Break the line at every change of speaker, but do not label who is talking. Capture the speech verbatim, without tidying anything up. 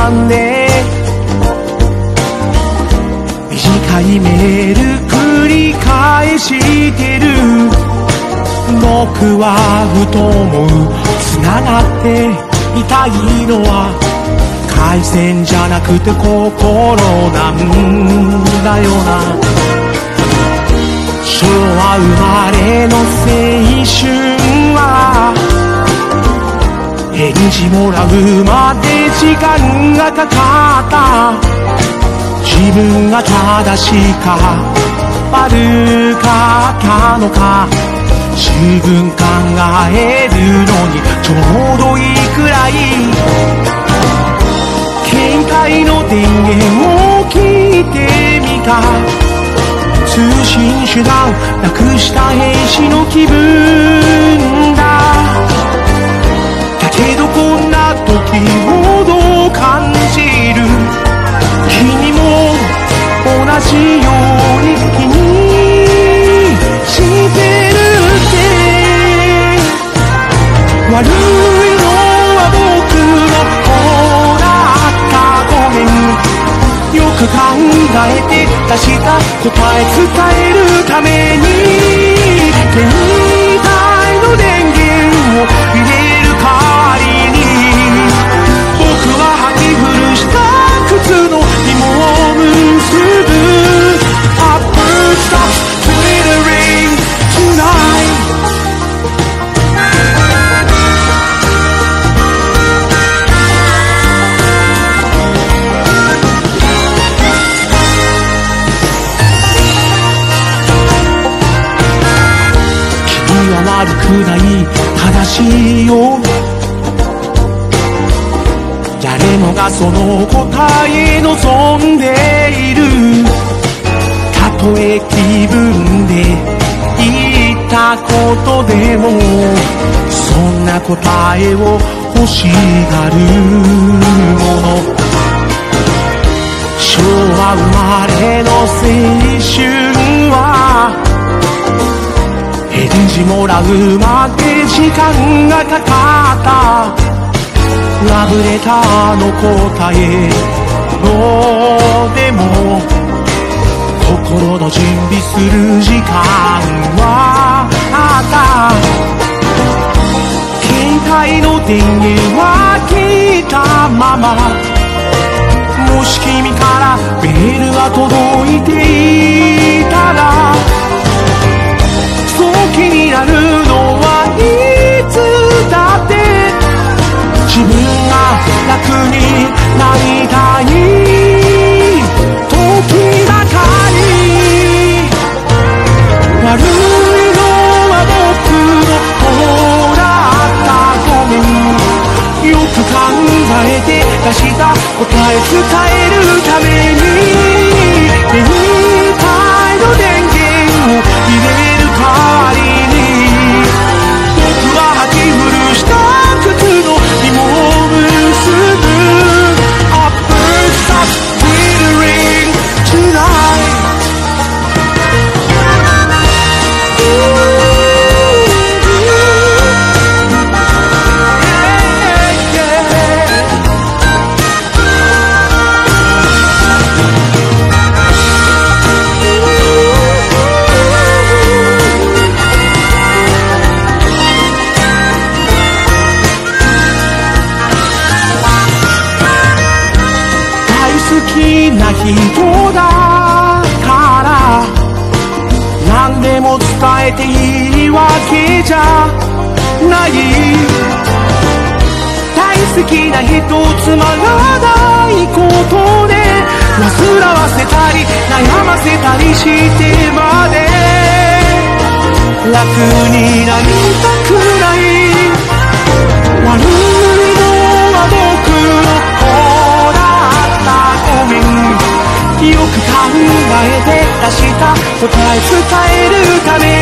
んで短いメール繰り返してる。僕はふと思う、繋がっていたいのは回線じゃなくて心なんだよな。昭和生まれの青春は返事もらうまで時間がかかった。自分が正しいか悪かったのか十分考えるのにちょうどいいくらい。携帯の電源を聞いてみた。通信手段なくした兵士の気分だ。だけどこんな時ほど感じる。君も同じように気にしてるって。悪いのは僕の方だった。ごめん。よく考えて出した答え伝えるために携帯の電源を入れる代わりに僕は履き古した靴の紐を結ぶ。 A bird stops twittering tonight。 君は悪くない、正しいよ。誰もがその答え望んでいる。たとえ気分で言ったことでもそんな答えを欲しがるもの。昭和生まれの青春は返事もらうまで時間がかかった。ラブレターの答えのでも心の準備する時間はあった。携帯の電源は消えたまま。もし君からメールが届いていたらそう気になるのはいつだって。自分が楽になりたい時ばかり。悪いのは僕の方だった。ごめん。よく考えて出した答え伝えるために携帯の電源を入れる代わりに僕は履き古した靴の紐を結ぶ。 A bird stops twittering tonight。 好きな人だから何でも伝えていいわけじゃない。大好きな人つまらないことで煩わせたり悩ませたりしてまで楽になりたくない。悪いのは僕の方だ。ごめん。よく考えて出した答え伝えるため